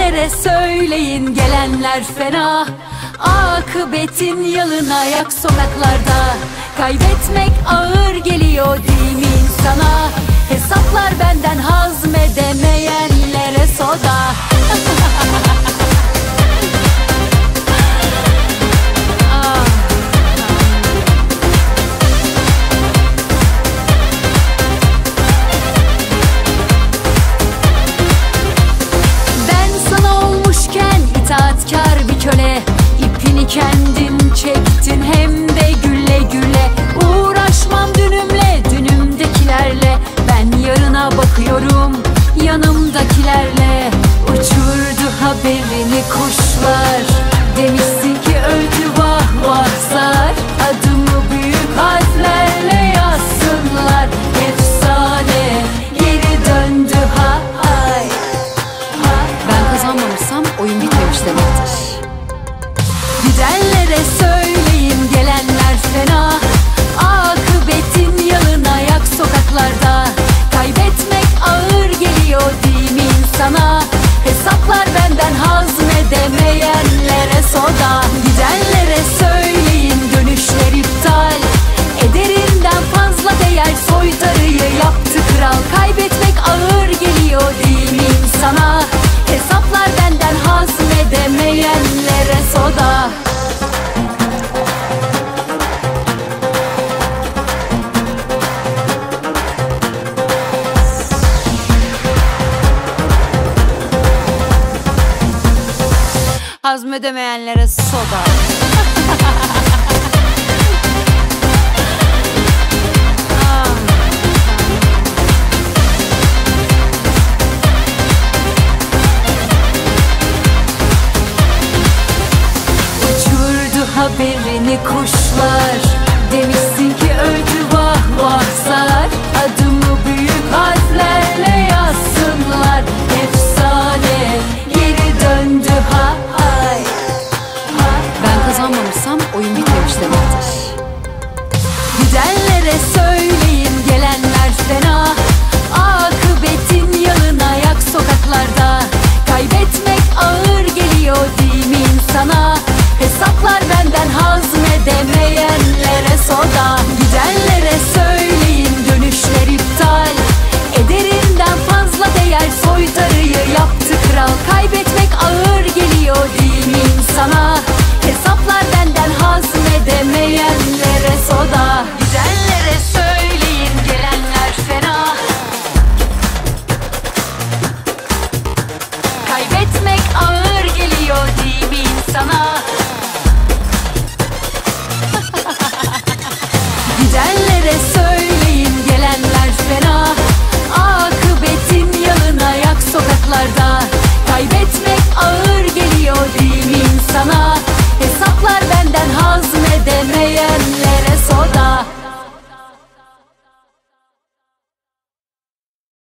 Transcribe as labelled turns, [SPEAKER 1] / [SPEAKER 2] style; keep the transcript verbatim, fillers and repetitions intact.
[SPEAKER 1] Gidenlere söyleyin, gelenler fena. Akıbetin yalın ayak sokaklarda. Kaybetmek ağır geliyor değil mi insana? Hesaplar benden hazmedemeyenlere soda. İtaatkar bir köle, ipini kendin çektin hem de güle güle. Uğraşmam dünümle, dünümdekilerle. Ben yarına bakıyorum yanımdakilerle. Uçurdu haberini kuşlar, demişsin ki öldü vah vah zar. Adımı büyük harflerle yazsınlar. Efsane geri döndü ha ay. Ben kazanmamışsam oyun bitmemiş demektir. Gidenlere söyleyin, gelenler fena. Akıbetin yalın ayak sokaklarda. Kaybetmek ağır geliyor değil mi insana? Hesaplar benden hazmedemeyenlere soda. Gidenlere söyleyin, dönüşler iptal. Ederinden fazla değer soytarıyı yaptı kral. Kaybetmek ağır geliyor değil mi insana? Hesaplar benden hazmedemeyenlere soda. Hazmedemeyenlere soda. Haberini kuşlar, demişsin ki öldü vah vah zar. Adımı büyük harflerle yazsınlar. Efsane geri döndü ha ay. Ben kazanmamışsam oyun bitmemiş demektir. Gidenlere söyleyin, gelenler fena. Akıbetin yalın ayak sokaklarda. Kaybetmek ağır geliyor değil mi insana? Hesaplar benden hazmedemeyenlere soda. Gidenlere söyleyin, dönüşler iptal. Ederinden fazla değer soytarıyı yaptı kral. Kaybetmek ağır geliyor değil mi insana? Hesaplar benden hazmedemeyenlere soda. Gidenlere söyleyin, gelenler fena. Kaybetmek ağır geliyor değil mi insana? Gidenlere söyleyin, gelenler fena. Akıbetin yalın ayak sokaklarda. Kaybetmek ağır geliyor değil mi insana? Hesaplar benden hazmedemeyen